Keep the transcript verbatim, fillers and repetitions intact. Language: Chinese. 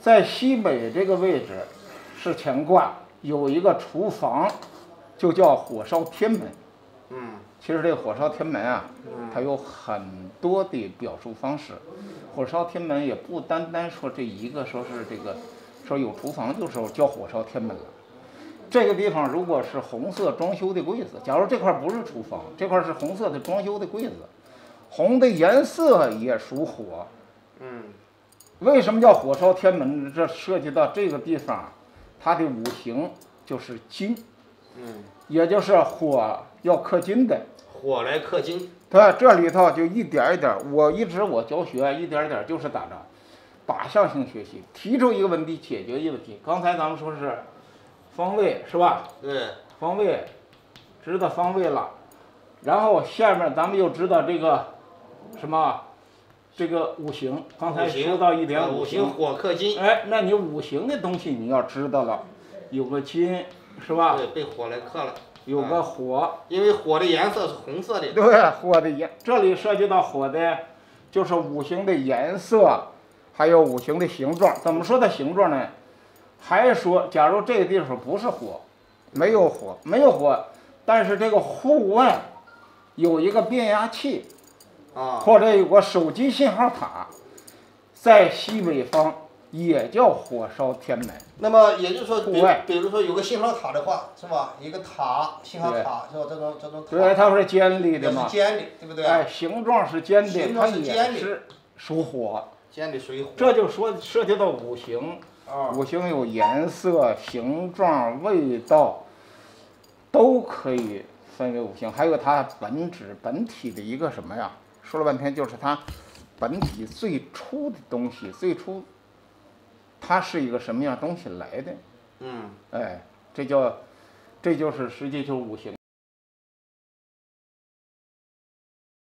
在西北这个位置是乾卦，有一个厨房，就叫火烧天门。 嗯， 其实这个火烧天门啊，它有很多的表述方式。火烧天门也不单单说这一个，说是这个，说有厨房就是叫火烧天门了。这个地方如果是红色装修的柜子，假如这块不是厨房，这块是红色的装修的柜子，红的颜色也属火。 嗯， 为什么叫火烧天门？这涉及到这个地方，它的五行就是金， 嗯， 也就是火要克金的。 火来克金。 对，这里头就一点一点，我一直我教学一点一点就是咋着，靶向性学习，提出一个问题，解决一个问题。刚才咱们说是方位是吧？ 对， 方位，知道方位了，然后下面咱们又知道这个什么，这个五行。刚才说到一点五行火克金。 哎，那你五行的东西你要知道了，有个金是吧？ 对，被火来克了。 有个火， 因为火的颜色是红色的。 对，火的颜，这里涉及到火的，就是五行的颜色，还有五行的形状。怎么说它形状呢？还说，假如这个地方不是火，没有火，没有火，但是这个户外有一个变压器， 啊， 或者有个手机信号塔，在西北方也叫火烧天门。 那么也就是说，比户外比如说有个信号塔的话，是吧？一个塔，信号塔是吧？这种这种塔， 对，它是尖利的嘛， 也是尖的，对不对？ 哎，形状是尖的， 形它状是尖的也是属火。 尖的属于火。 这就说涉及到五行， 啊， 五行有颜色、形状、味道，都可以分为五行。还有它本质本体的一个什么呀？说了半天就是它本体最初的东西，最初它是一个什么样东西来的？ 嗯， 哎，这叫，这就是实际就是五行。